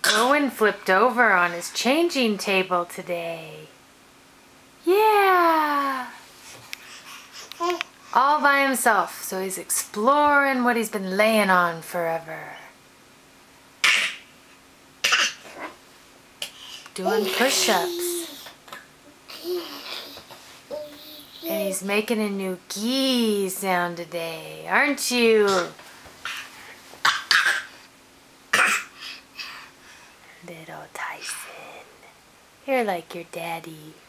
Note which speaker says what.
Speaker 1: Owen flipped over on his changing table today. Yeah! All by himself, so he's exploring what he's been laying on forever. Doing push-ups. And he's making a new gee sound today, aren't you? Little Tyson. You're like your daddy.